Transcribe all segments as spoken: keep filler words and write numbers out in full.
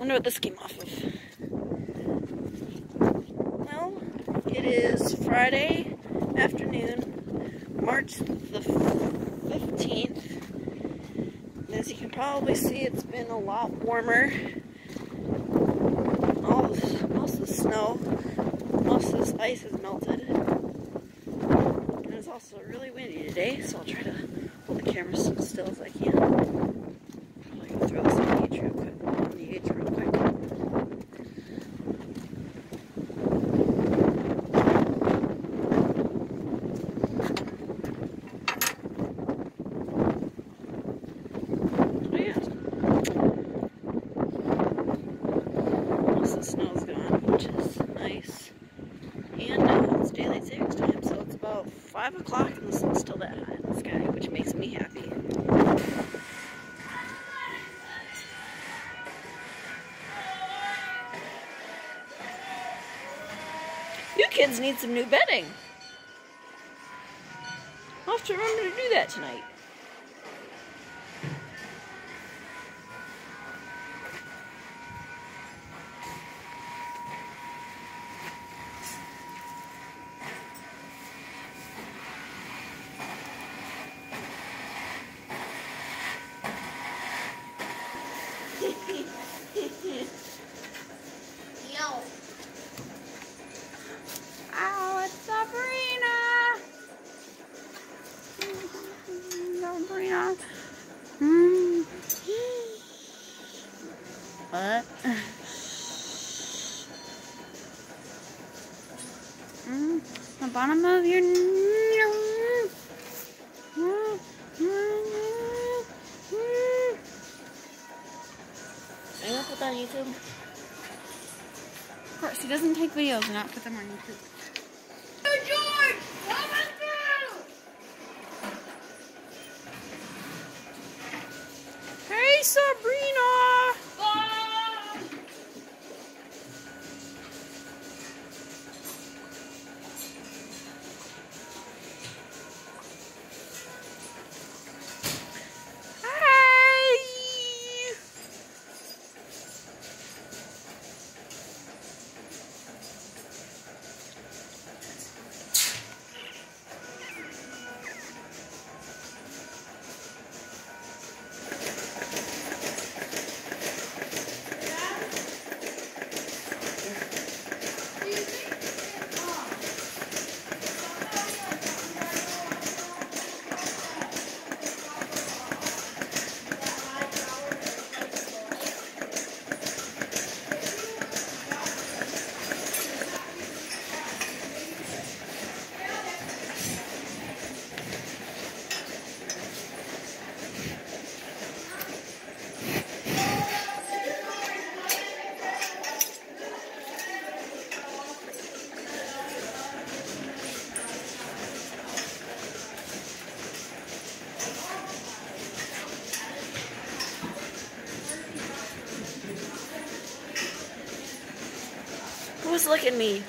Wonder what this came off of. Well, it is Friday afternoon, March the fifteenth. And as you can probably see, it's been a lot warmer. All this, most of the snow, most of this ice has melted. And it's also really windy today, so I'll try to hold the camera so still as I can. Probably gonna throw this on the edge real quick. On the edge real quick. Oh yeah. Most of the snow's gone, which is nice. And uh, it's daylight savings time, so it's about five o'clock and the sun's still that high in the sky, which makes me happy. You kids need some new bedding. I'll have to remember to do that tonight. Yo. Oh, it's Sabrina. Sabrina. Mm. What? Mm. The bottom of your nose. Mm. Mm. Mm. Are you gonna put that on YouTube? Of course, he doesn't take videos and not put them on YouTube. Hey, George! Coming through! Hey, Sabrina! Bye! Hi! Who's looking at me?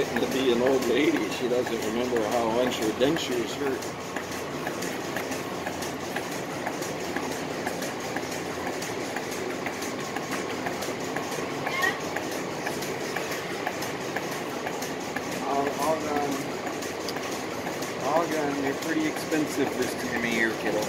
getting to be an old lady. She doesn't remember how when she would think she was hurt. All, all gone. All gone. They're pretty expensive this time of year, kiddo.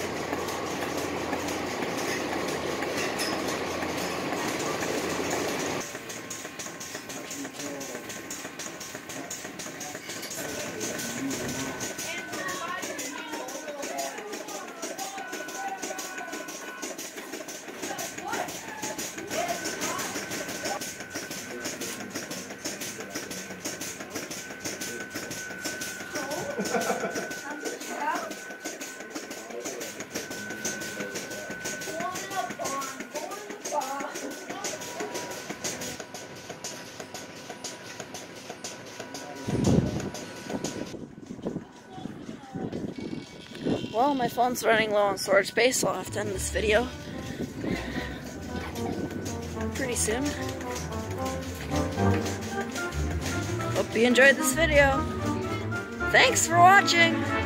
Well, my phone's running low on storage space, so I'll have to end this video pretty soon. Hope you enjoyed this video. Thanks for watching!